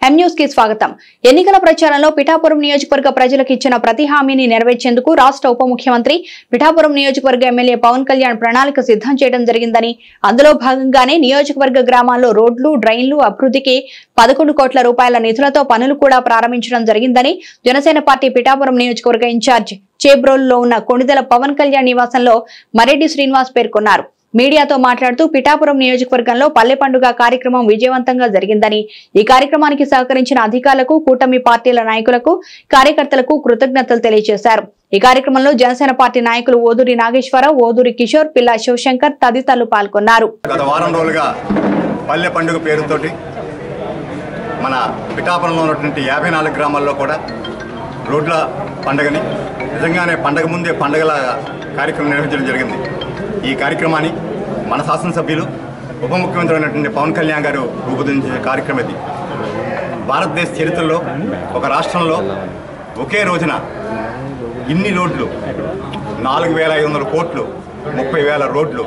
M news కి స్వాగతం। ఎన్నికల ప్రచారంలో పిఠాపురం నియోజకవర్గ ప్రజలకు ఇచ్చిన ప్రతి హామీని నెరవేర్చేందుకు రాష్ట్ర ఉప ముఖ్యమంత్రి పిఠాపురం నియోజకవర్గ ఎమ్మెల్యే పవన్ కళ్యాణ్ ప్రణాళిక సిద్ధం చేయడం జరిగిందని, అందులో భాగంగానే నియోజకవర్గ గ్రామాల్లో రోడ్లు, డ్రైన్లు అభివృద్ధికి 11 కోట్ల రూపాయల నిధులతో పనులు కూడా ప్రారంభించడం జరిగిందని జనసేన పార్టీ పిఠాపురం నియోజకవర్గ ఇన్ఛార్జ్ చేబ్రోలులో ఉన్న కొణిదెల పవన్ కళ్యాణ్ నివాసంలో మరెడ్డి శ్రీనివాస్ పేర్కొన్నారు। మీడియాతో మాట్లాడుతూ పిఠాపురం నియోజకవర్గంలో పల్లె పండుగ కార్యక్రమం విజయవంతంగా జరిగిందని, ఈ కార్యక్రమానికి సహకరించిన అధికారులకు, కూటమి పార్టీల నాయకులకు, కార్యకర్తలకు కృతజ్ఞతలు తెలియజేశారు। ఈ కార్యక్రమంలో జనసేన పార్టీ నాయకులు ఓదూరి నాగేశ్వరరావు, ఓదూరి కిషోర్, పిల్లా శివశంకర్ తదితరులు పాల్గొన్నారు। గత వారం రోజులుగా పల్లె పండుగ పేరుతోటి మన పిఠాపురంలో ఉన్నటువంటి 54 గ్రామాల్లో కూడా రోడ్ల పండుగని నిజంగానే పండగ ముందే పండుగల కార్యక్రమం నిర్వహించడం జరిగింది। ఈ కార్యక్రమాన్ని మన శాసనసభ్యులు ఉప ముఖ్యమంత్రి అయినటువంటి పవన్ కళ్యాణ్ గారు రూపొందించిన కార్యక్రమం ఇది। భారతదేశ చరిత్రలో ఒక రాష్ట్రంలో ఒకే రోజున ఇన్ని రోడ్లు 4,500 కోట్లు, 30,000 రోడ్లు,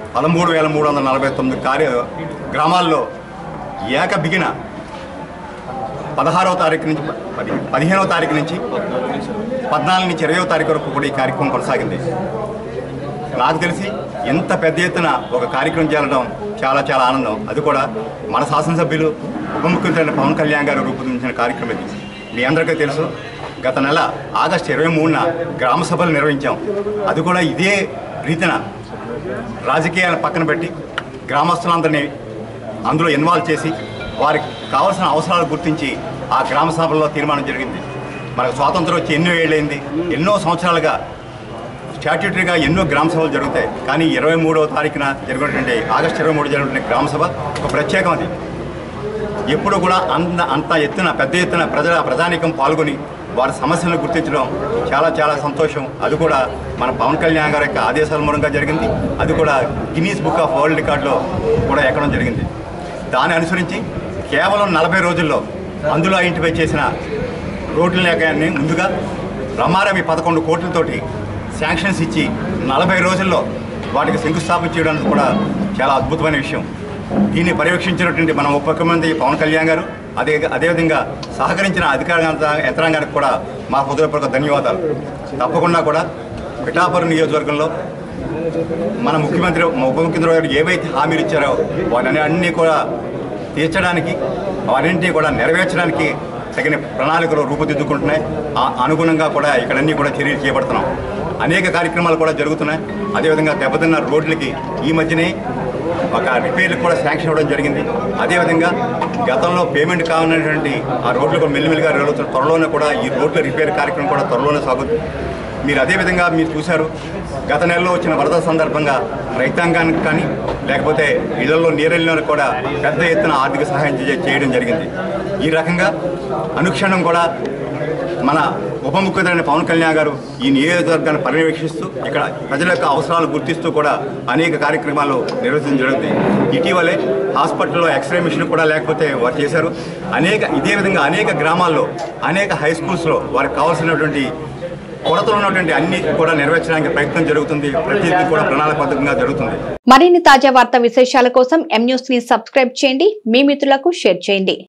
13,349 గ్రామాల్లో ఏకబిగిన 16వ తారీఖు నుంచి 15వ తారీఖు నుంచి 14 నుంచి 20వ తారీఖు వరకు కూడా ఈ కార్యక్రమం కొనసాగింది। నాకు తెలిసి ఎంత పెద్ద ఎత్తున ఒక కార్యక్రమం చేయడం చాలా చాలా ఆనందం। అది కూడా మన శాసనసభ్యులు ఉప ముఖ్యమంత్రి పవన్ కళ్యాణ్ గారు రూపొందించిన కార్యక్రమం ఇది। మీ అందరికీ తెలుసు, గత నెల ఆగస్టు 23న గ్రామ సభలు నిర్వహించాం। అది కూడా ఇదే రీతిన రాజకీయాలను పక్కన పెట్టి గ్రామస్తులందరినీ అందులో ఇన్వాల్వ్ చేసి వారికి కావాల్సిన అవసరాలు గుర్తించి ఆ గ్రామ సభల్లో తీర్మానం జరిగింది। మనకు స్వాతంత్రం వచ్చి ఎన్నో ఏళ్ళైంది, ఎన్నో సంవత్సరాలుగా స్టాట్యూటరీగా ఎన్నో గ్రామ సభలు జరుగుతాయి, కానీ 23వ తారీఖున జరిగినటువంటి ఆగస్టు 23 జరిగినటువంటి గ్రామ సభ ఒక ప్రత్యేకం। అది ఎప్పుడు కూడా అంత ఎత్తున పెద్ద ఎత్తున ప్రజానీకం పాల్గొని వారి సమస్యలను గుర్తించడం చాలా చాలా సంతోషం। అది కూడా మన పవన్ కళ్యాణ్ గారి యొక్క ఆదేశాల మూలంగా జరిగింది। అది కూడా గిన్నీస్ బుక్ ఆఫ్ వరల్డ్ రికార్డులో కూడా ఎక్కడం జరిగింది। దాన్ని అనుసరించి కేవలం 40 రోజుల్లో అందులో ఐడెంటిఫై చేసిన రోడ్ల లేఖని ముందుగా రమారమి 11 కోట్లతోటి శాంక్షన్స్ ఇచ్చి 40 రోజుల్లో వాటికి శంకుస్థాపన చేయడానికి కూడా చాలా అద్భుతమైన విషయం। దీన్ని పర్యవేక్షించినటువంటి మన ఉప ముఖ్యమంత్రి పవన్ కళ్యాణ్ గారు, అదేవిధంగా సహకరించిన అధికార యంత్రాంగానికి కూడా మా హృదయపూర్వక ధన్యవాదాలు। తప్పకుండా కూడా పిఠాపురం నియోజకవర్గంలో మన ఉప ముఖ్యమంత్రి గారు ఏవైతే హామీలు ఇచ్చారో వాటిని అన్నీ కూడా తీర్చడానికి, వాటిని కూడా నెరవేర్చడానికి తగిన ప్రణాళికలు రూపుదిద్దుకుంటున్నాయి। అనుగుణంగా కూడా ఇక్కడన్నీ కూడా చర్యలు చేపడుతున్నాం। అనేక కార్యక్రమాలు కూడా జరుగుతున్నాయి। అదేవిధంగా దెబ్బతిన్న రోడ్లకి ఈ మధ్యనే ఒక రిపేర్లు కూడా శాంక్షన్ ఇవ్వడం జరిగింది। అదేవిధంగా గతంలో పేమెంట్ కావాలనేటువంటి ఆ రోడ్లు కూడా మెల్లిమెల్లిగా త్వరలోనే కూడా ఈ రోడ్ల రిపేర్ కార్యక్రమం కూడా త్వరలోనే సాగుతుంది। మీరు అదేవిధంగా మీరు చూశారు, గత నెలలో వచ్చిన వరద సందర్భంగా రైతాంగానికి కానీ లేకపోతే ఇళ్లలో నీరెళ్ళిన కూడా పెద్ద ఎత్తున ఆర్థిక సహాయం చేయడం జరిగింది। ఈ రకంగా అనుక్షణం కూడా మన ఉప ముఖ్యమంత్రి పవన్ కళ్యాణ్ గారు ఈ నియోజకవర్గాన్ని పర్యవేక్షిస్తూ ఇక్కడ ప్రజల యొక్క అవసరాలు గుర్తిస్తూ కూడా అనేక కార్యక్రమాలు నిర్వహించడం జరుగుతుంది। ఇటీవలే హాస్పిటల్లో ఎక్స్రే మిషన్ కూడా లేకపోతే వారు చేశారు। ఇదే విధంగా అనేక గ్రామాల్లో, అనేక హై స్కూల్స్లో వారికి కావాల్సినటువంటి కొరతలు ఉన్నటువంటి అన్ని కూడా నెరవేర్చడానికి ప్రయత్నం జరుగుతుంది। ప్రతిదీ కూడా ప్రణాళికాబద్ధంగా జరుగుతుంది। మరిన్ని తాజా వార్తా విశేషాల కోసం ఎం న్యూస్ ని సబ్స్క్రైబ్ చేయండి, మీ మిత్రులకు షేర్ చేయండి।